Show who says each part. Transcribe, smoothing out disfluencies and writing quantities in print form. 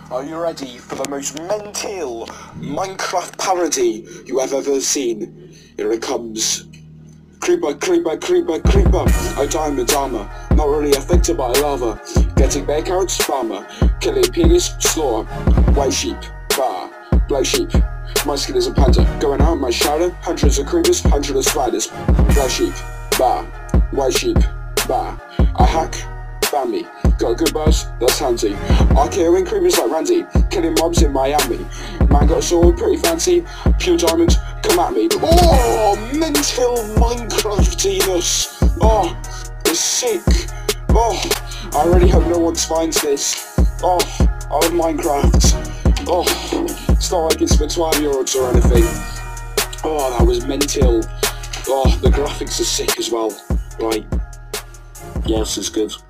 Speaker 1: Are you ready for the most mental Minecraft parody you have ever seen? Here it comes. Creeper, creeper, creeper, creeper. Oh, diamond armor, not really affected by lava. Getting back out, farmer. Killing piggies, slaughter. White sheep, bar. Black sheep. My skin is a panda. Going out my shadow. Hundreds of creepers, hundreds of spiders. Black sheep, bar. White sheep, bar. I hack, family. Got good buzz, that's handy. RKOing creepers like Randy. Killing mobs in Miami. Man got a sword, pretty fancy. Pure diamond, come at me. Oh, mental Minecraftiness. Oh, it's sick. Oh, I really hope no one finds this. Oh, I love Minecraft. Oh, it's not like it's for 12-year-olds or anything. Oh, that was mental. Oh, the graphics are sick as well. Right. Yes, it's good.